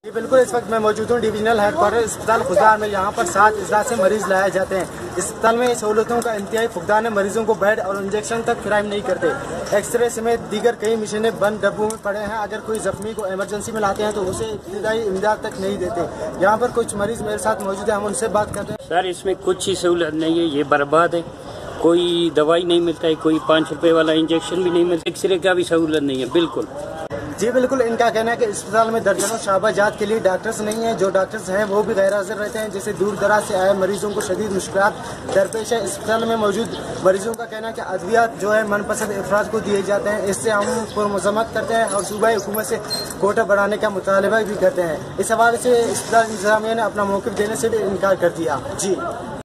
जी बिल्कुल, इस वक्त मैं मौजूद हूँ डिविजनल हेडक्वार्टर अस्पताल खुजदार में। यहाँ पर 7 अजला से मरीज लाए जाते हैं। अस्पताल में सहूलतों का इंतहाई फुकदान है। मरीजों को बेड और इंजेक्शन तक फ्राहम नहीं करते। एक्सरे समेत दीगर कई मशीनें बंद डब्बों में पड़े हैं। अगर कोई जख्मी को इमरजेंसी में लाते हैं तो उसे इब्तदाई इमदाद तक नहीं देते। यहाँ पर कुछ मरीज मेरे साथ मौजूद है, हम उनसे बात करते हैं। सर, इसमें कुछ ही सहूलत नहीं है, ये बर्बाद है। कोई दवाई नहीं मिलता है, कोई 5 रुपए वाला इंजेक्शन भी नहीं मिलता, एक्सरे का भी सहूलत नहीं है बिल्कुल। जी बिल्कुल, इनका कहना है कि अस्पताल में दर्जनों शाबाजात के लिए डॉक्टर्स नहीं हैं। जो डॉक्टर्स हैं वो भी गैर हाजिर रहते हैं, जिससे दूर दराज से आए मरीजों को शदीद मुश्किलात दरपेश है। अस्पताल में मौजूद मरीजों का कहना है कि अद्वियात जो है मनपसंद अफराद को दिए जाते हैं। इससे हम पुरमज़म्मत करते हैं और सूबाई हुकूमत से कोटा बढ़ाने का मुतालबा भी करते हैं। इस हवाले से अस्पताल इंतजामिया ने अपना मौक़िफ़ देने से भी इनकार कर दिया। जी।